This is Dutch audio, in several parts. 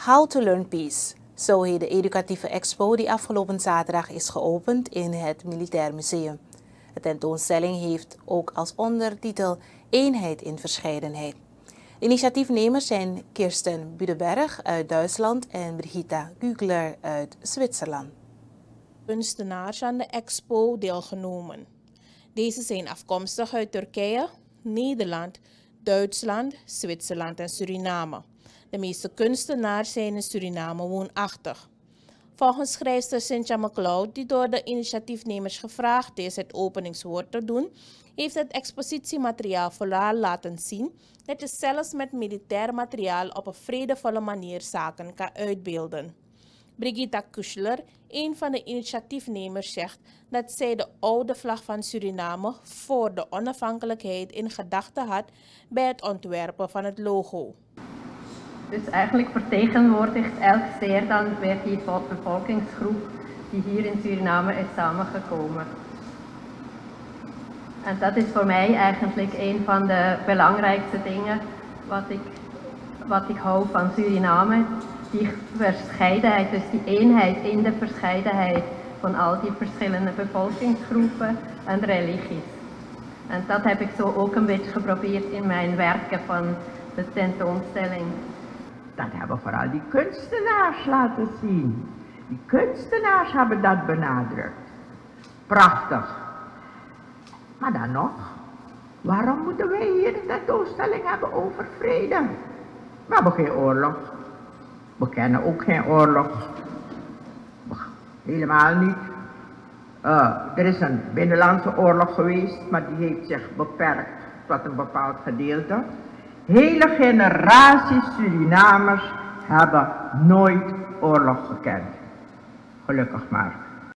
How to Learn Peace. Zo heet de educatieve expo die afgelopen zaterdag is geopend in het Militair Museum. De tentoonstelling heeft ook als ondertitel Eenheid in Verscheidenheid. De initiatiefnemers zijn Kirsten Budeberg uit Duitsland en Brigitta Gügler uit Zwitserland. Kunstenaars aan de expo deelgenomen. Deze zijn afkomstig uit Turkije, Nederland, Duitsland, Zwitserland en Suriname. De meeste kunstenaars zijn in Suriname woonachtig. Volgens schrijfster Cynthia McLeod, die door de initiatiefnemers gevraagd is het openingswoord te doen, heeft het expositiemateriaal vooral laten zien dat je zelfs met militair materiaal op een vredevolle manier zaken kan uitbeelden. Brigitta Gügler, een van de initiatiefnemers, zegt dat zij de oude vlag van Suriname voor de onafhankelijkheid in gedachten had bij het ontwerpen van het logo. Dus eigenlijk vertegenwoordigt elk zeer dan weer die bevolkingsgroep die hier in Suriname is samengekomen. En dat is voor mij eigenlijk een van de belangrijkste dingen wat ik hou van Suriname. Die verscheidenheid, dus die eenheid in de verscheidenheid van al die verschillende bevolkingsgroepen en religies. En dat heb ik zo ook een beetje geprobeerd in mijn werken van de tentoonstelling. Dat hebben vooral die kunstenaars laten zien. Die kunstenaars hebben dat benadrukt. Prachtig. Maar dan nog, waarom moeten wij hier een tentoonstelling hebben over vrede? We hebben geen oorlog. We kennen ook geen oorlog. Helemaal niet. Er is een binnenlandse oorlog geweest, maar die heeft zich beperkt tot een bepaald gedeelte. Hele generaties Surinamers hebben nooit oorlog gekend. Gelukkig maar.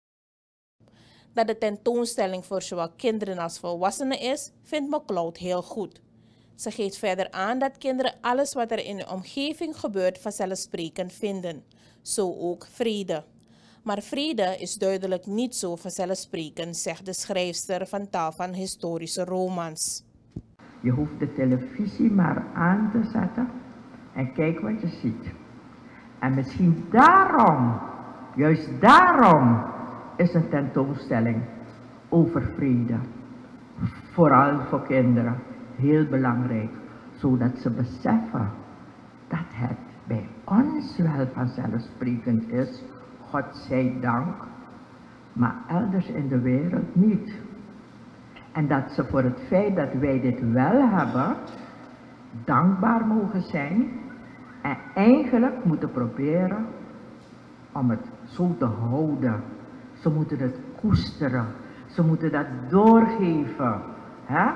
Dat de tentoonstelling voor zowel kinderen als volwassenen is, vindt McLeod heel goed. Ze geeft verder aan dat kinderen alles wat er in de omgeving gebeurt vanzelfsprekend vinden. Zo ook vrede. Maar vrede is duidelijk niet zo vanzelfsprekend, zegt de schrijfster van tal van historische romans. Je hoeft de televisie maar aan te zetten en kijk wat je ziet. En misschien daarom, juist daarom, is een tentoonstelling over vrede. Vooral voor kinderen. Heel belangrijk, zodat ze beseffen dat het bij ons wel vanzelfsprekend is, godzijdank, maar elders in de wereld niet. En dat ze voor het feit dat wij dit wel hebben, dankbaar mogen zijn en eigenlijk moeten proberen om het zo te houden. Ze moeten het koesteren, ze moeten dat doorgeven. Hè?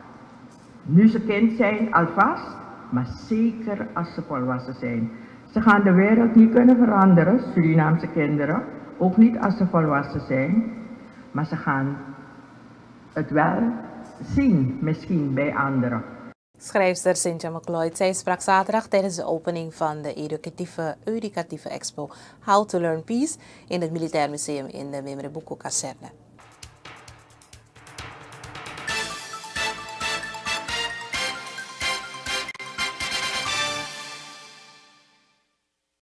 Nu ze kind zijn alvast, maar zeker als ze volwassen zijn. Ze gaan de wereld niet kunnen veranderen, Surinaamse kinderen. Ook niet als ze volwassen zijn. Maar ze gaan het wel zien, misschien bij anderen. Schrijfster Cynthia McLeod, zij sprak zaterdag tijdens de opening van de educatieve expo How to Learn Peace in het Militair Museum in de Memre Buku Kazerne.